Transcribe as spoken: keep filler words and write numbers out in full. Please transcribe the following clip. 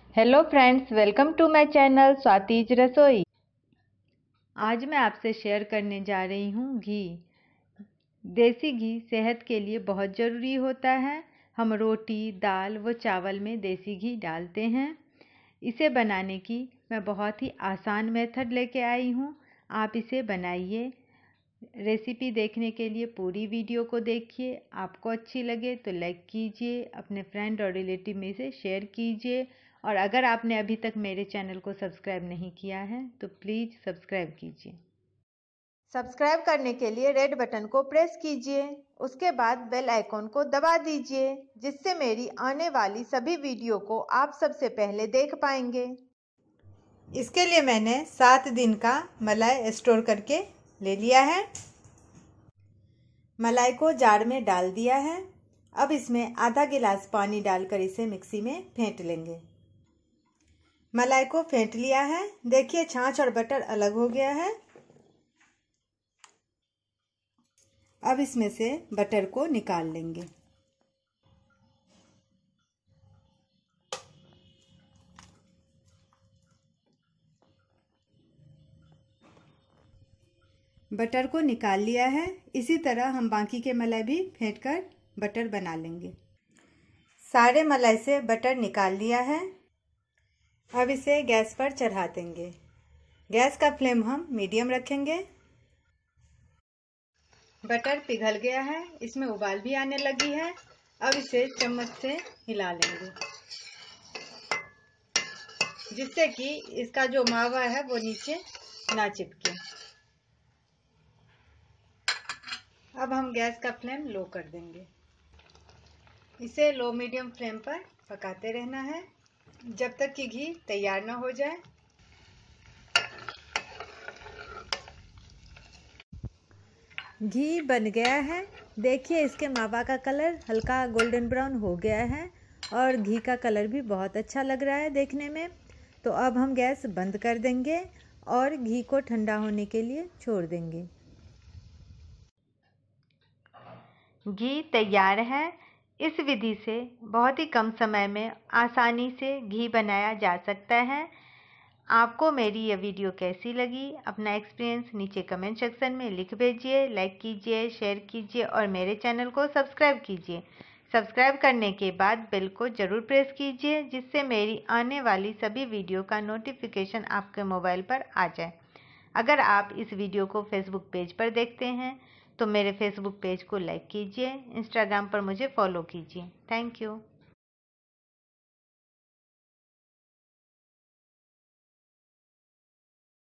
Hello friends, welcome to my channel Swati's Rasoi. आज मैं आपसे शेयर करने जा रही हूँ घी। देसी घी सेहत के लिए बहुत ज़रूरी होता है। हम रोटी, दाल व चावल में देसी घी डालते हैं। इसे बनाने की मैं बहुत ही आसान मेथड लेके आई हूँ। आप इसे बनाइए। रेसिपी देखने के लिए पूरी वीडियो को देखिए। आपको अच्छी लगे तो लाइक कीजिए, अपने फ्रेंड और रिलेटिव में इसे शेयर कीजिए। और अगर आपने अभी तक मेरे चैनल को सब्सक्राइब नहीं किया है तो प्लीज़ सब्सक्राइब कीजिए। सब्सक्राइब करने के लिए रेड बटन को प्रेस कीजिए। उसके बाद बेल आइकॉन को दबा दीजिए, जिससे मेरी आने वाली सभी वीडियो को आप सबसे पहले देख पाएंगे। इसके लिए मैंने सात दिन का मलाई स्टोर करके ले लिया है। मलाई को जार में डाल दिया है। अब इसमें आधा गिलास पानी डालकर इसे मिक्सी में फेंट लेंगे। मलाई को फेंट लिया है। देखिए छाछ और बटर अलग हो गया है। अब इसमें से बटर को निकाल लेंगे। बटर को निकाल लिया है। इसी तरह हम बाकी के मलाई भी फेंटकर बटर बना लेंगे। सारे मलाई से बटर निकाल लिया है। अब इसे गैस पर चढ़ा देंगे। गैस का फ्लेम हम मीडियम रखेंगे। बटर पिघल गया है, इसमें उबाल भी आने लगी है। अब इसे चम्मच से हिला लेंगे, जिससे कि इसका जो मावा है वो नीचे ना चिपके। अब हम गैस का फ्लेम लो कर देंगे। इसे लो मीडियम फ्लेम पर पकाते रहना है जब तक कि घी तैयार ना हो जाए। घी बन गया है। देखिए इसके मावा का कलर हल्का गोल्डन ब्राउन हो गया है और घी का कलर भी बहुत अच्छा लग रहा है देखने में। तो अब हम गैस बंद कर देंगे और घी को ठंडा होने के लिए छोड़ देंगे। घी तैयार है। इस विधि से बहुत ही कम समय में आसानी से घी बनाया जा सकता है। आपको मेरी यह वीडियो कैसी लगी, अपना एक्सपीरियंस नीचे कमेंट सेक्शन में लिख भेजिए। लाइक कीजिए, शेयर कीजिए और मेरे चैनल को सब्सक्राइब कीजिए। सब्सक्राइब करने के बाद बेल को ज़रूर प्रेस कीजिए, जिससे मेरी आने वाली सभी वीडियो का नोटिफिकेशन आपके मोबाइल पर आ जाए। अगर आप इस वीडियो को फेसबुक पेज पर देखते हैं तो मेरे फेसबुक पेज को लाइक कीजिए। इंस्टाग्राम पर मुझे फॉलो कीजिए। Thank you.